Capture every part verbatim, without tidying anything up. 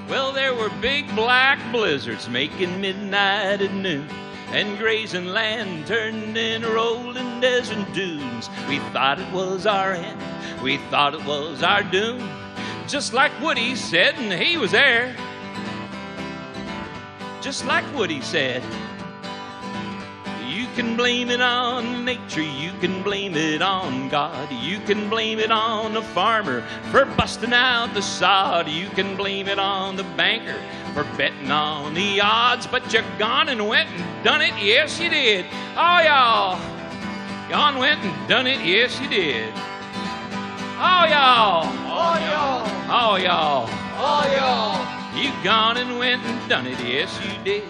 Well, there were big black blizzards making midnight at noon, and grazing land turned into rolling desert dunes. We thought it was our end, we thought it was our doom, just like Woody said, and he was there. Just like Woody said. You can blame it on nature, you can blame it on God, you can blame it on the farmer for busting out the sod, you can blame it on the banker for betting on the odds, but you gone and went and done it, yes you did. Oh y'all, gone went and done it, yes you did. Oh y'all, oh y'all, oh y'all, oh y'all, you gone and went and done it, yes you did.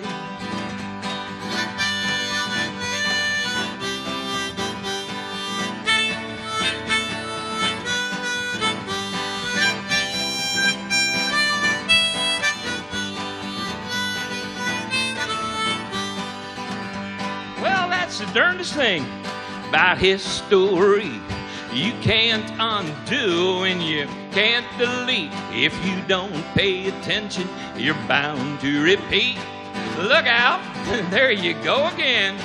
That's the darndest thing about his story. You can't undo and you can't delete. If you don't pay attention, you're bound to repeat. Look out, there you go again.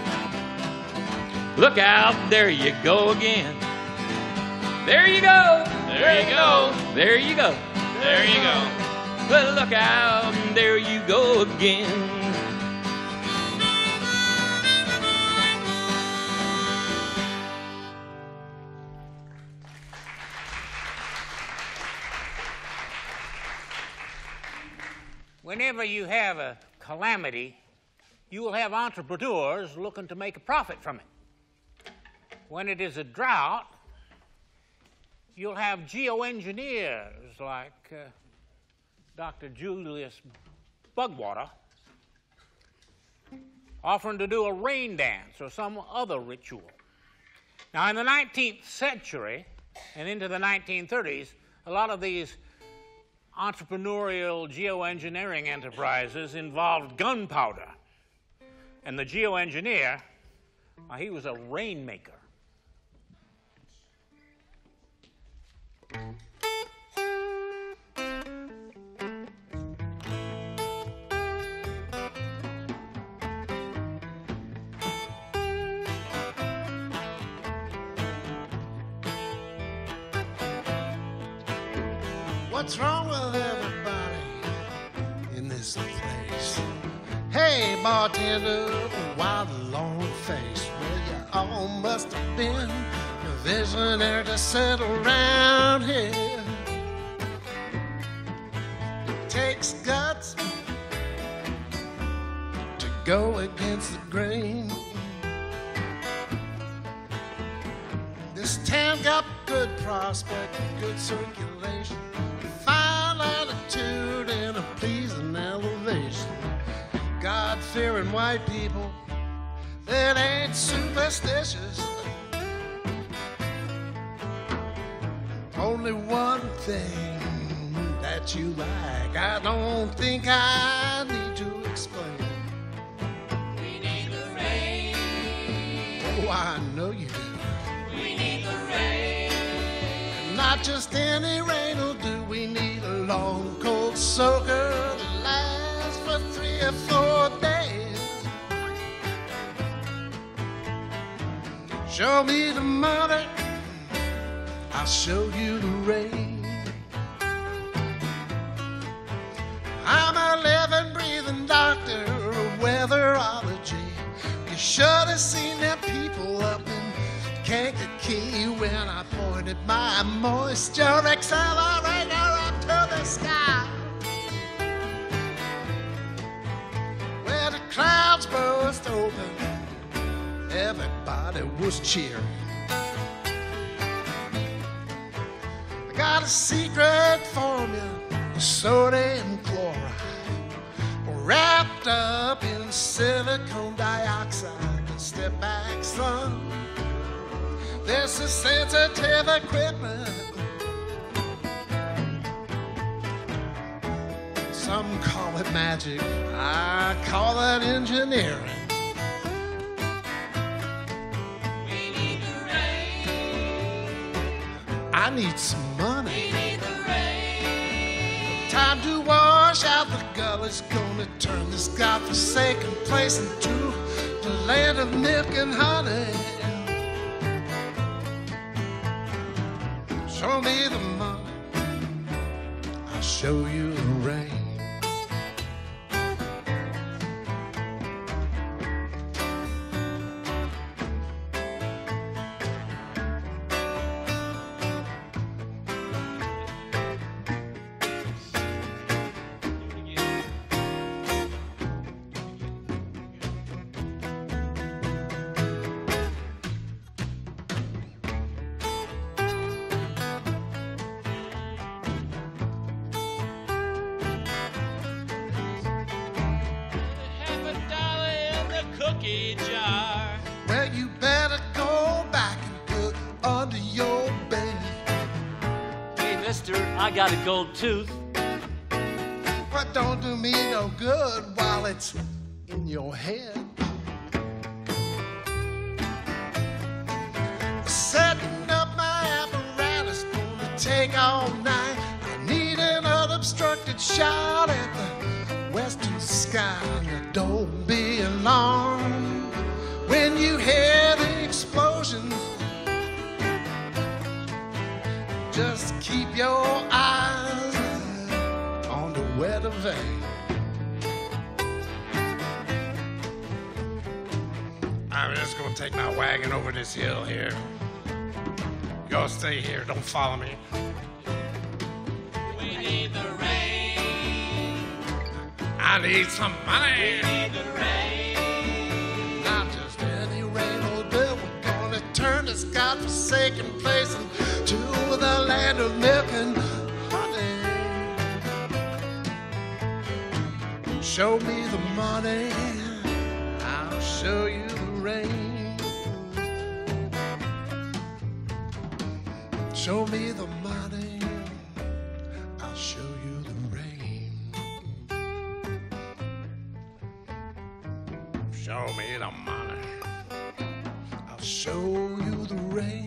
Look out, there you go again. There you go, there you go, there you go, there you go. Well, look out, there you go again. Whenever you have a calamity, you will have entrepreneurs looking to make a profit from it. When it is a drought, you'll have geoengineers like uh, Doctor Julius Bugwater offering to do a rain dance or some other ritual. Now, in the nineteenth century and into the nineteen thirties, a lot of these entrepreneurial geoengineering enterprises involved gunpowder. And the geoengineer, well, he was a rainmaker. What's wrong with everybody in this place? Hey, bartender, why the long face? Well, you all must have been a visionary to settle around here. It takes guts to go against the grain. This town got good prospect, good circulation, fine attitude and a pleasing elevation. God-fearing white people that ain't superstitious. Only one thing that you like, I don't think I need to explain. We need the rain. Oh, I know you do. We need the rain. Not just any rain will do. We need a long cold soaker that lasts for three or four days. Show me the money, I'll show you the rain. I'm a living, breathing doctor of weatherology. You should have seen them people up in Kankakee when I pointed my moisture accelerator up to the sky. Where the clouds burst open, everybody was cheering. I got a secret formula, sodium chloride, wrapped up in silicone dioxide. Step back, son. This is sensitive equipment. Some call it magic, I call it engineering. We need the rain. I need some money. We need the rain. Time to warn gully's gonna turn this godforsaken place into the land of milk and honey. Show me the money, I'll show you the rain. Jar. Well, you better go back and put under your bed. Hey, mister, I got a gold tooth. Well, don't do me no good while it's in your head. Setting up my apparatus gonna take all night. I need an unobstructed shot at the western sky. Don't be alarmed when you hear the explosions. Just keep your eyes on the weather vane. I'm just gonna take my wagon over this hill here. Y'all stay here, don't follow me. We need the rain. I need some money. We need the rain. Not just any rain old bill. We're gonna turn this godforsaken place into the land of milk and honey. Show me the money, I'll show you the rain. Show me the money, I'll show you the rain. Show me the money, I'll show you the rain.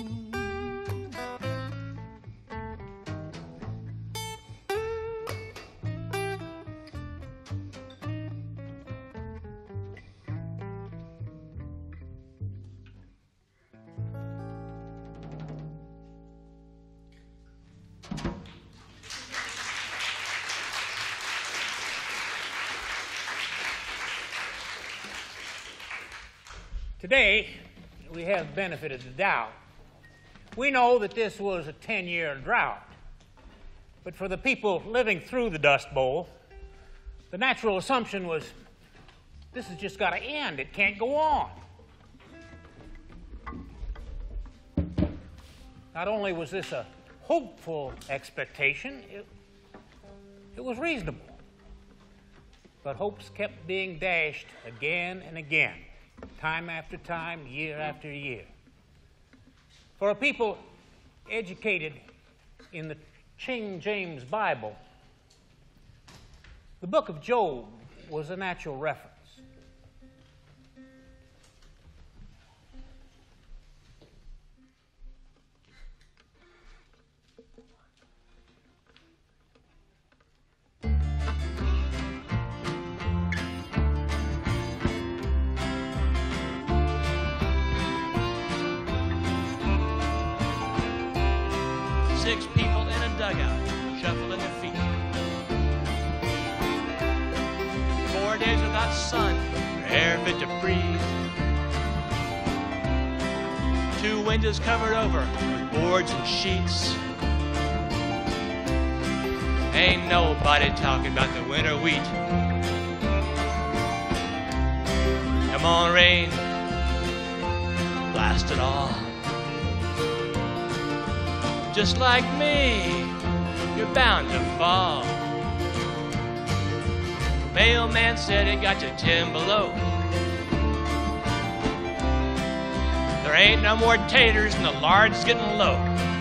Today, we have benefit of the doubt. We know that this was a ten-year drought. But for the people living through the Dust Bowl, the natural assumption was, this has just got to end. It can't go on. Not only was this a hopeful expectation, it, it was reasonable. But hopes kept being dashed again and again, time after time, year after year. For a people educated in the King James Bible, the book of Job was a natural reference. Six people in a dugout, shuffling their feet. Four days without sun, air fit to breathe. Two windows covered over with boards and sheets. Ain't nobody talking about the winter wheat. Come on, rain, blast it all. Just like me, you're bound to fall. Mailman said it got to ten below. There ain't no more taters and the lard's getting low.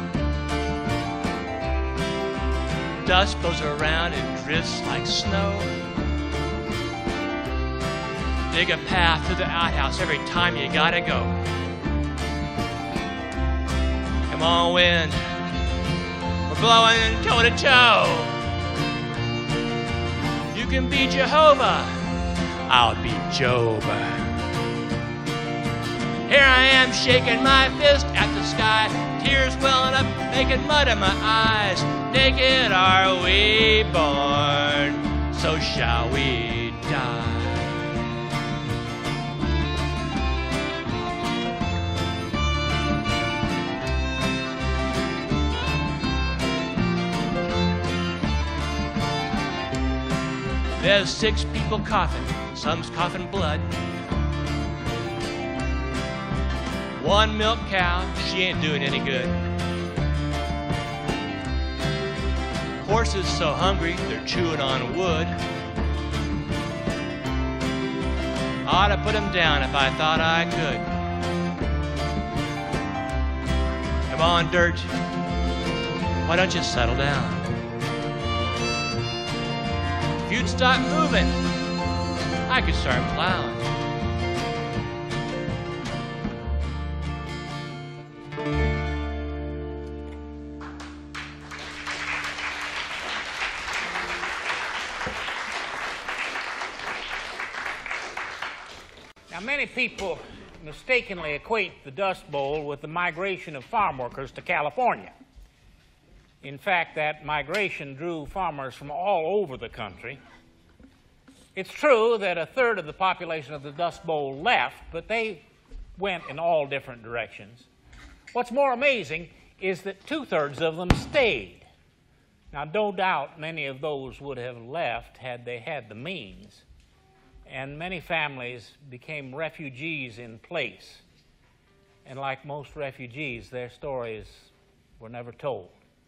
Dust blows around and drifts like snow. Dig a path to the outhouse every time you gotta go. Come on, wind, we're blowing toe to toe. can be Jehovah, I'll be Job. Here I am shaking my fist at the sky, tears welling up, making mud in my eyes. Naked are we born, so shall we die. There's six people coughing, some's coughing blood. One milk cow, she ain't doing any good. Horses so hungry, they're chewing on wood. Ought to put them down if I thought I could. Come on, dirt, why don't you settle down? If you'd stop moving, I could start plowing. Now, many people mistakenly equate the Dust Bowl with the migration of farm workers to California. In fact, that migration drew farmers from all over the country. It's true that a third of the population of the Dust Bowl left, but they went in all different directions. What's more amazing is that two-thirds of them stayed. Now, no doubt many of those would have left had they had the means, and many families became refugees in place. And like most refugees, their stories were never told.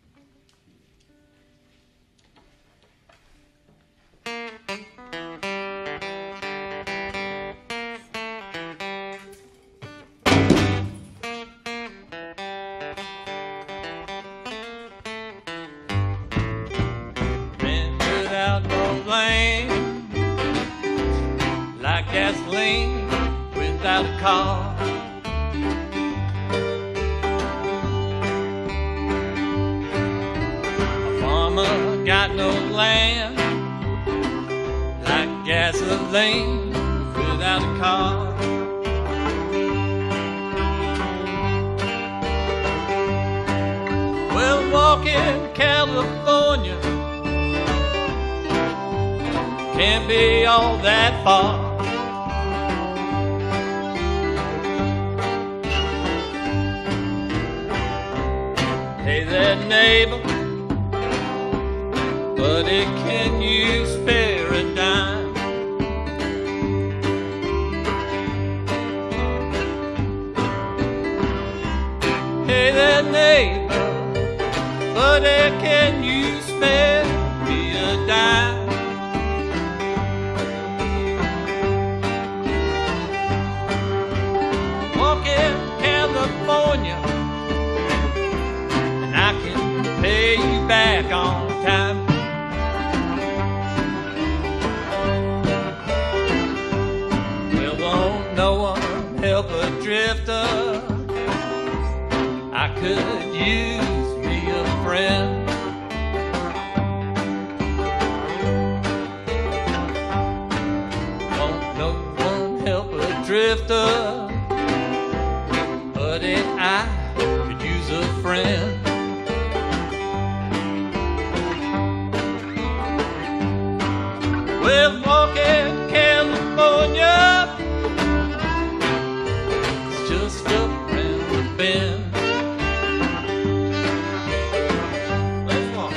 Gasoline without a car. A farmer got no land, like gasoline without a car. Well, walking California can't be all that far. Hey there, neighbor, buddy, can you spare a dime? Hey there, neighbor, buddy, can you spare me a dime? Walking California, I can pay you back on time. Well, won't no one help a drifter? I could use me a friend. Won't no one help a drifter? Buddy, I could use a friend. Well, walking California, it's just up around the bend. Let's walk.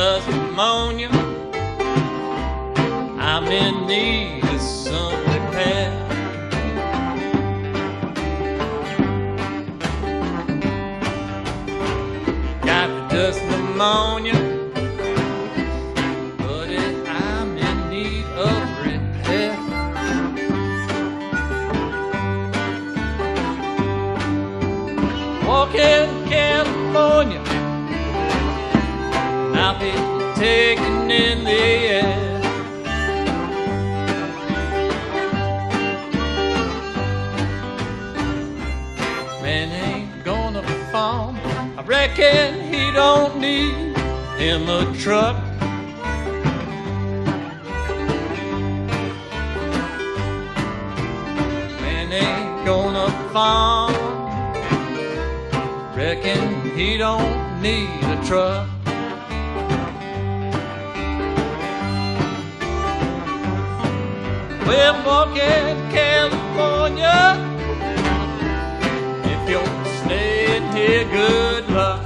Pneumonia, I'm in need of some repair. ammonia, but it, I'm in need of repair. Walking California, now people taking in the air. Man ain't gonna farm, I reckon he don't need him a truck. Man ain't gonna farm, reckon he don't need a truck. Well, walking California, if you're staying here, good luck.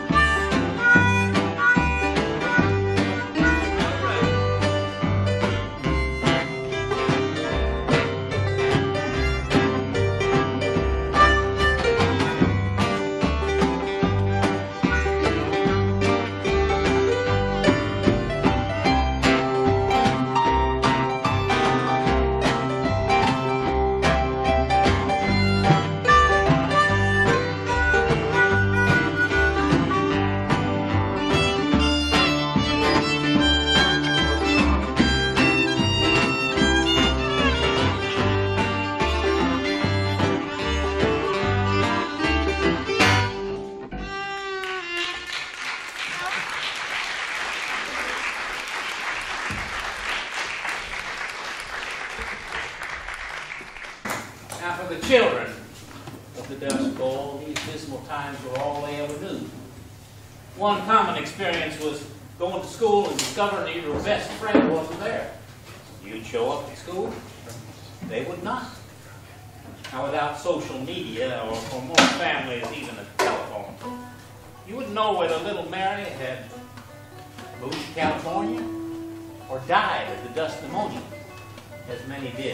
Now for the children of the Dust Bowl, these dismal times were all they ever knew. One common experience was going to school and discovering that your best friend wasn't there. You'd show up at school, they would not. Now without social media or, or most families even a telephone, you wouldn't know whether little Mary had moved to California or died of the dust pneumonia, as many did.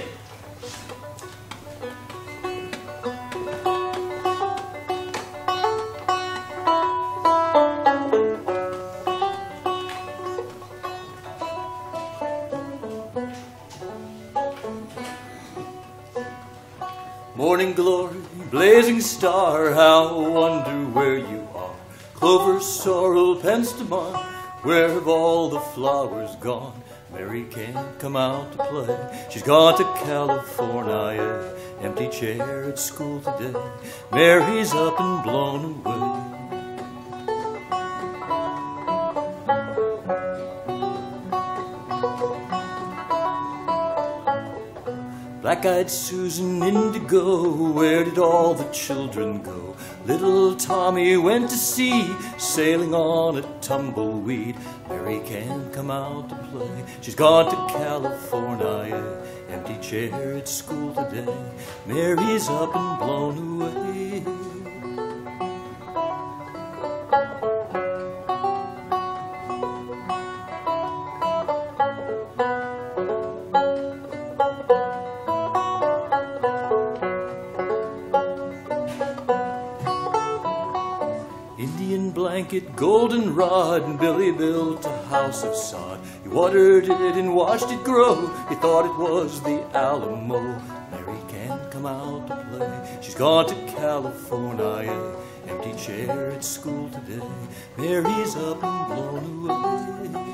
Morning glory, blazing star, how I wonder where you are. Clover, sorrel, penstemon, where have all the flowers gone? Mary can't come out to play, she's gone to California. Empty chair at school today, Mary's up and blown away. Black-eyed Susan, Indigo, where did all the children go? Little Tommy went to sea, sailing on a tumbleweed. Mary can't come out to play, she's gone to California. Empty chair at school today, Mary's up and blown away. Blanket, goldenrod, and Billy built a house of sod. He watered it and watched it grow. He thought it was the Alamo. Mary can't come out to play, she's gone to California. Empty chair at school today, Mary's up and blown away.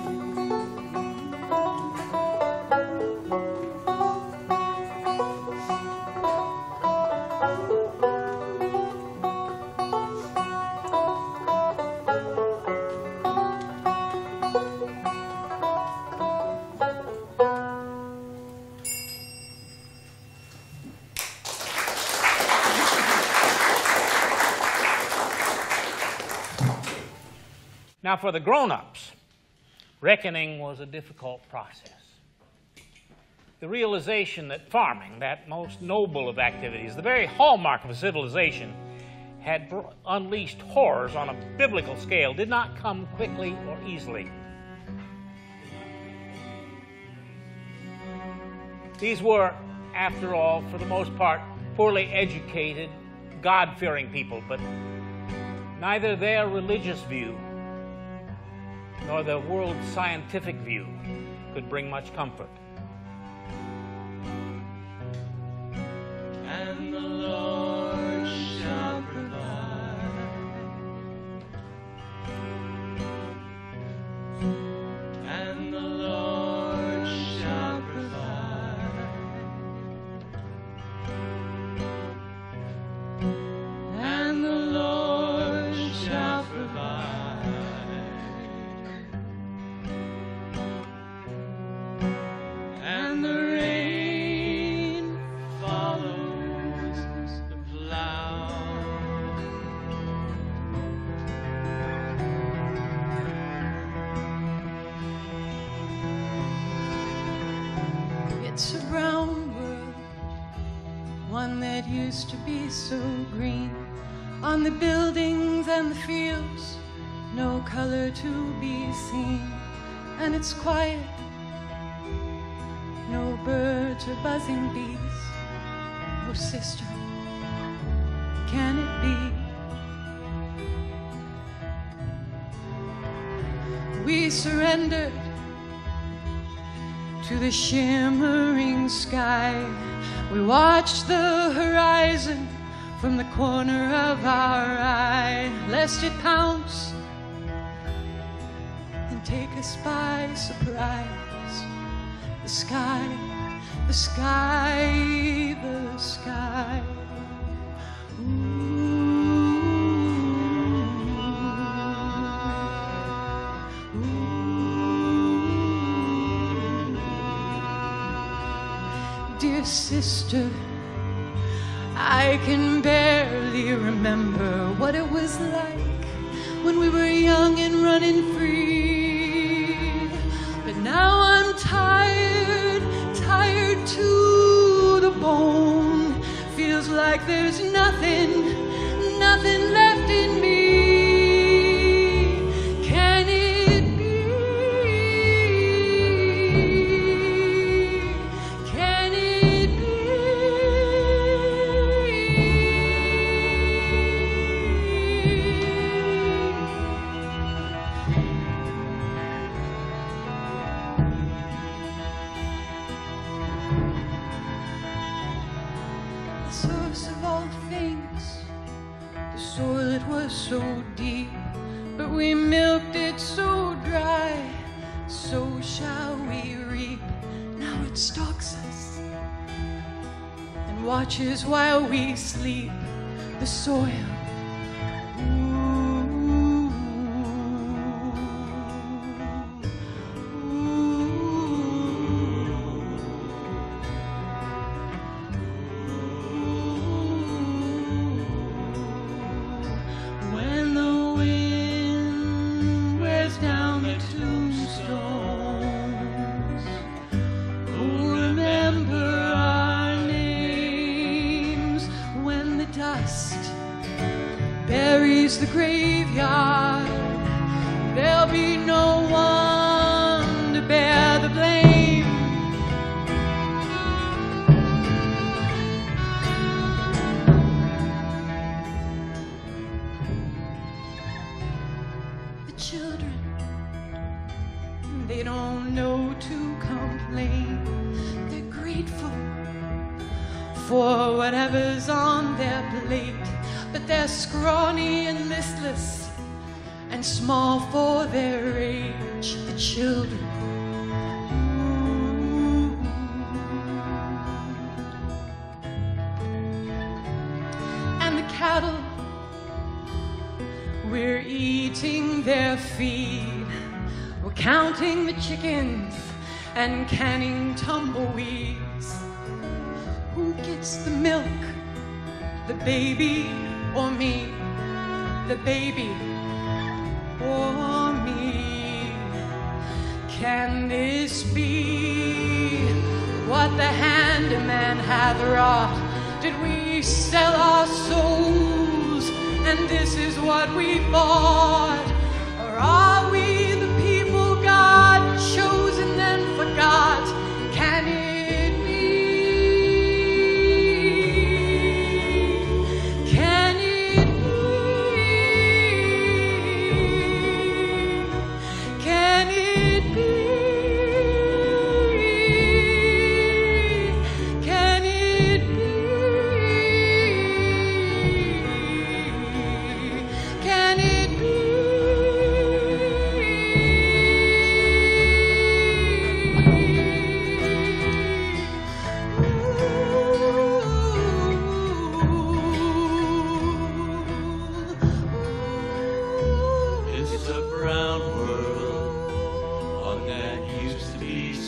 Now for the grown-ups, reckoning was a difficult process. The realization that farming, that most noble of activities, the very hallmark of a civilization, had br- unleashed horrors on a biblical scale, did not come quickly or easily. These were, after all, for the most part, poorly educated, God-fearing people, but neither their religious view nor the world's scientific view could bring much comfort. And the Lord shall provide. And the Lord shall provide. And the Lord shall provide. And the rain follows the plow. It's a brown world, one that used to be so green. On the buildings and the fields, no color to be seen. And it's quiet, no birds or buzzing bees. Oh, sister, can it be? We surrendered to the shimmering sky. We watched the horizon from the corner of our eye, lest it pounce and take us by surprise. The sky, the sky, the sky. Dear sister, I can barely remember what it was like when we were young and running free. But now I'm tired, tired to the bone. Feels like there's nothing, nothing left in me. Can it be? Can it source of all things, the soil, it was so deep, but we milked it so dry. So shall we reap. Now it stalks us and watches while we sleep. The soil, when the wind wears down the tombstones, oh, remember our names. When the dust buries the graveyard, there'll be no one to bear the blame. The children, they don't know to complain. They're grateful for whatever's on their plate, but they're scrawny and listless and small for their age. The children, and the cattle, we're eating their feed. We're counting the chickens and canning tumbleweeds. Who gets the milk, the baby or me? The baby or me? Can this be what the handyman hath wrought? Did we sell our souls and this is what we bought? Or are we the people God chose and then forgot? Can it be? Can it be? Can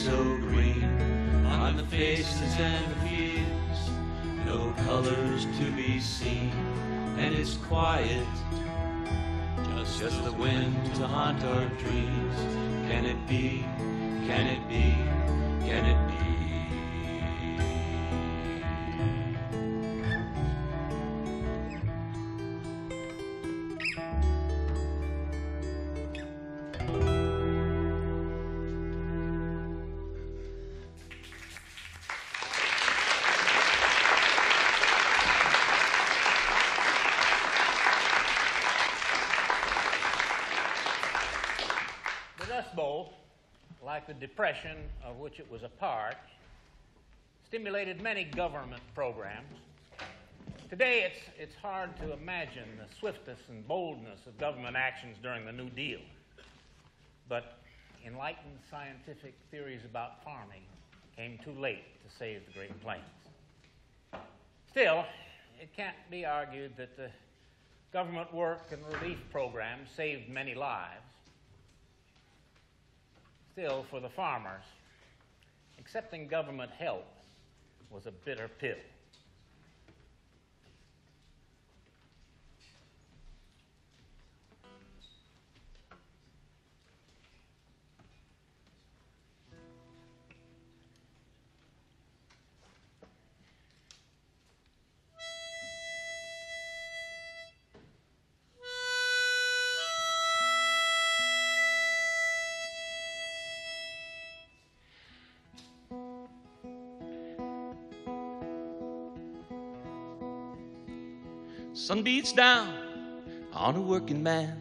so green on the faces and the fields, no colors to be seen, and it's quiet, just, just the wind to haunt our dreams. Can it be, can it be, can it be? The Dust Bowl, like the Depression of which it was a part, stimulated many government programs. Today, it's, it's hard to imagine the swiftness and boldness of government actions during the New Deal. But enlightened scientific theories about farming came too late to save the Great Plains. Still, it can't be argued that the government work and relief programs saved many lives. Still, for the farmers, accepting government help was a bitter pill. Sun beats down on a working man.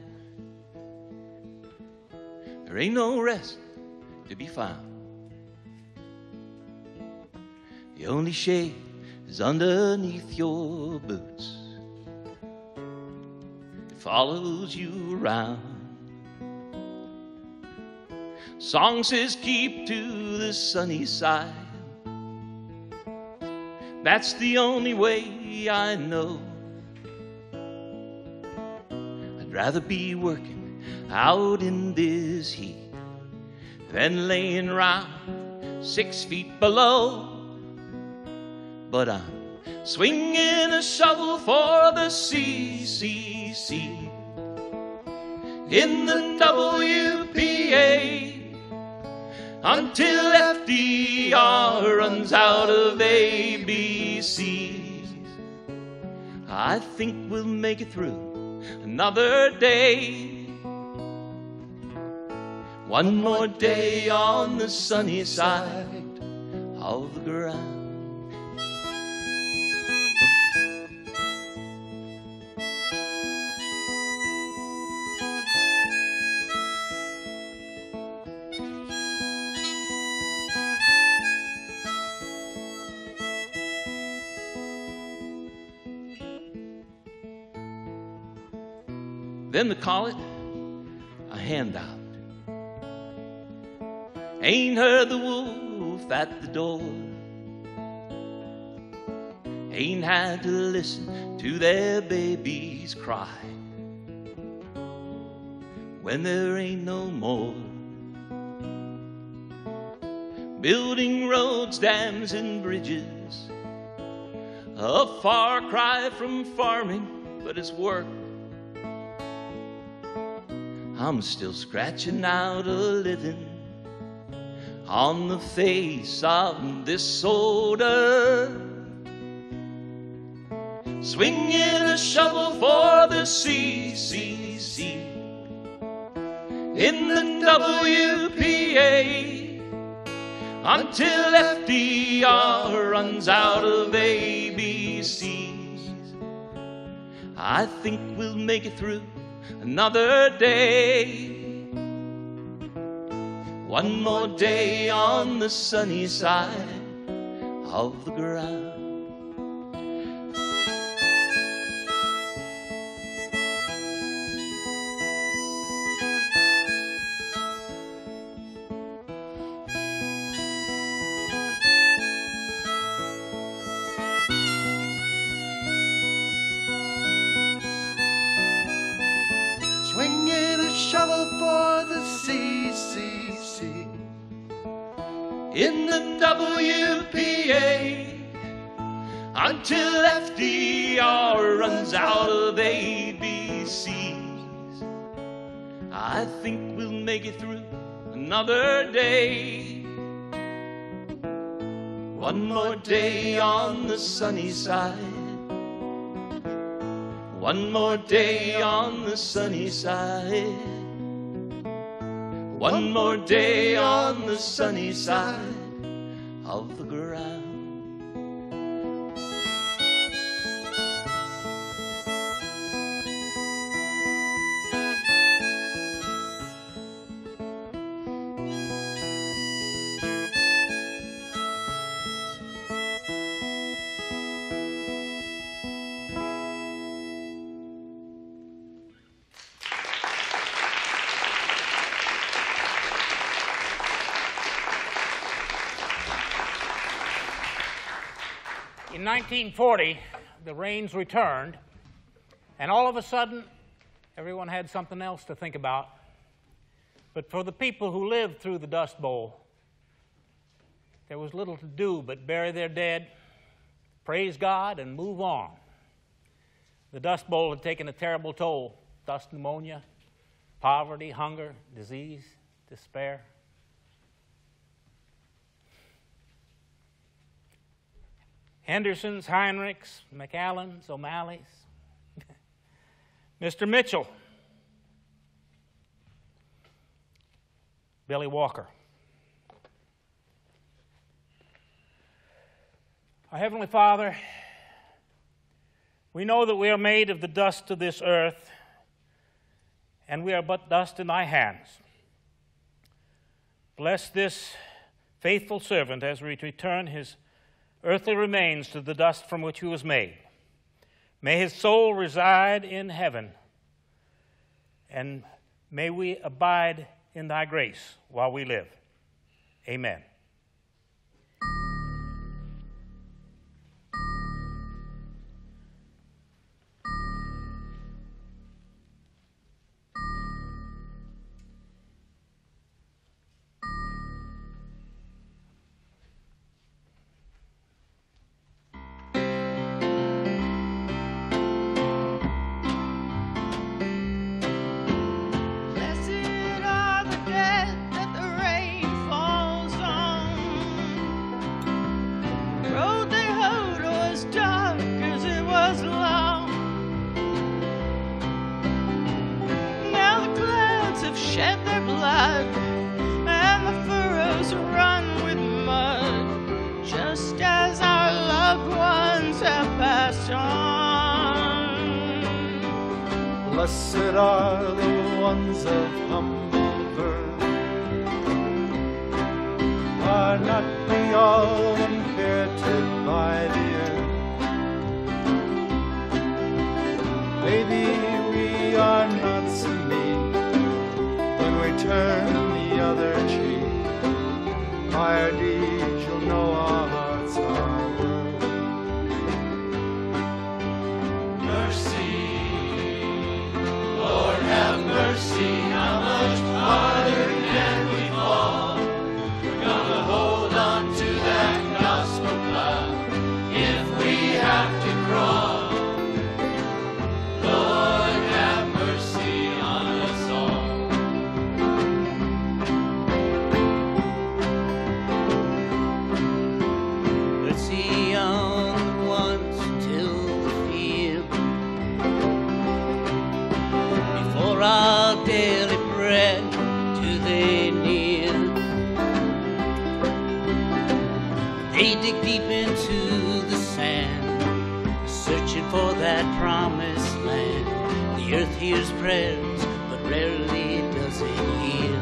There ain't no rest to be found. The only shade is underneath your boots. It follows you around. Song says keep to the sunny side. That's the only way I know. I'd rather be working out in this heat than laying around six feet below. But I'm swinging a shovel for the C C C in the W P A until F D R runs out of A B Cs. I think we'll make it through another day. One more day on the sunny side of the ground. Then they call it a handout. Ain't heard the wolf at the door. Ain't had to listen to their babies cry when there ain't no more. Building roads, dams, and bridges, a far cry from farming, but it's work. I'm still scratching out a living on the face of this old earth, swinging a shovel for the C C C in the W P A until F D R runs out of A B Cs. I think we'll make it through another day. One more day on the sunny side of the ground. Swinging a shovel for the C C C in the W P A until F D R runs out of A B Cs. I think we'll make it through another day. One more day on the sunny side. One more day on the sunny side. One more day on the sunny side of the ground. In nineteen forty, the rains returned, and all of a sudden, everyone had something else to think about. But for the people who lived through the Dust Bowl, there was little to do but bury their dead, praise God, and move on. The Dust Bowl had taken a terrible toll: dust pneumonia, poverty, hunger, disease, despair. Hendersons, Heinrichs, McAllens, O'Malley's, Mister Mitchell, Billy Walker. Our Heavenly Father, we know that we are made of the dust of this earth, and we are but dust in thy hands. Bless this faithful servant as we return his earthly remains to the dust from which he was made. May his soul reside in heaven, and may we abide in thy grace while we live. Amen. Blessed are the ones of humble birth, are not we all inherited by the earth? Maybe we are not so mean when we turn the other cheek. By our deeds you'll know our hearts are worth. Mercy, Lord have mercy, how much farther can we fall? We're gonna hold on to that gospel plow if we have to crawl. Lord have mercy on us all. Mercy on the ones who till the field, before our daily bread do they kneel. They dig deep into the sand, searching for that promised land. The earth hears prayers, but rarely does it heal.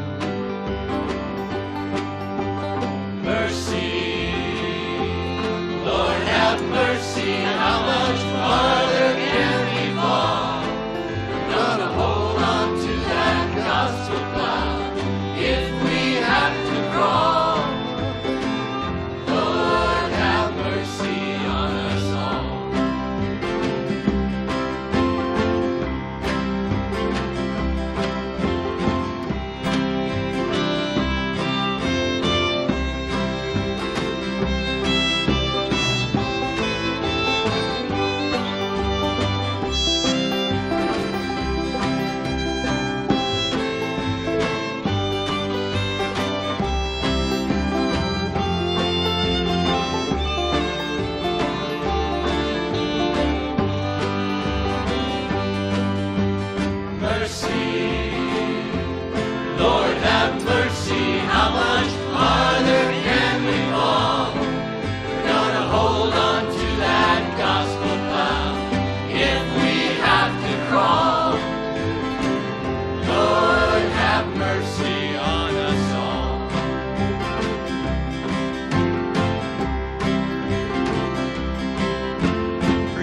Mercy, Lord have mercy, how much farther can we fall? We're gonna hold on to that gospel plow if we have to crawl. Lord have mercy on us all.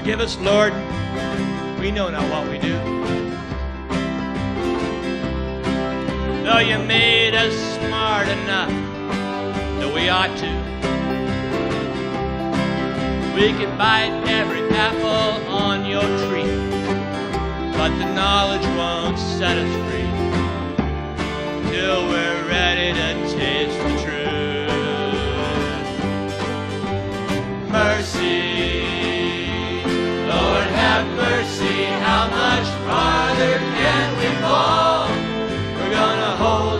Forgive us, Lord. We know not what we do. Though you made us smart enough that we ought to, we can bite every apple on your tree, but the knowledge won't set us free till we're ready to taste the truth. Mercy, Lord have mercy, how much farther can we fall? We're gonna hold